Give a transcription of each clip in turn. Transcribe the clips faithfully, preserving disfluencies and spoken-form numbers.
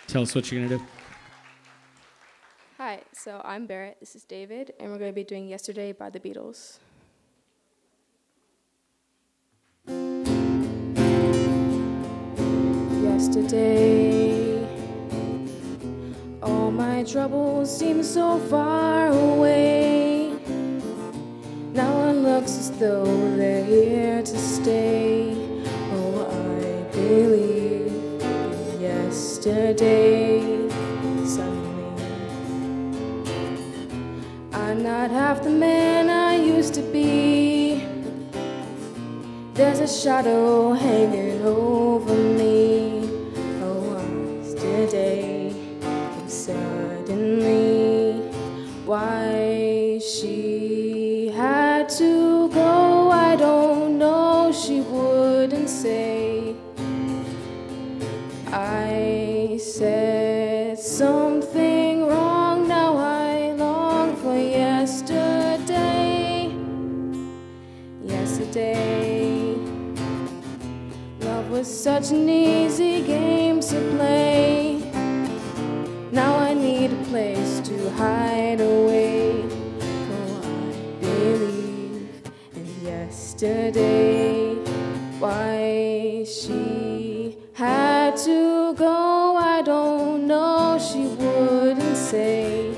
Tell us what you're going to do. Hi, so I'm Barrett, this is David, and we're going to be doing Yesterday by the Beatles. Yesterday, all my troubles seem so far away. Now it looks as though they're here to stay. Oh, I believe in yesterday. Suddenly, I'm not half the man I used to be. There's a shadow hanging over me. Oh, yesterday came suddenly. Why she had to go, I don't know, she wouldn't say. I said something wrong, now I long for yesterday. Yesterday, love was such an easy game to play. Now I need a place to hide away. Oh, I believe in yesterday. Why she had to go, I don't know, she wouldn't say.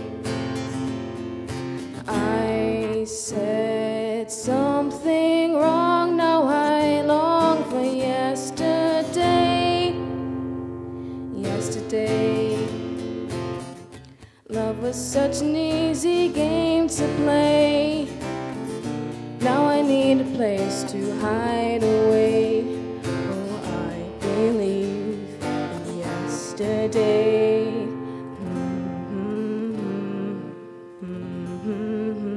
I said something wrong, now I long for yesterday. Yesterday, love was such an easy game to play. Now I need a place to hide away. Oh, I believe in yesterday. Mm-hmm. Mm-hmm.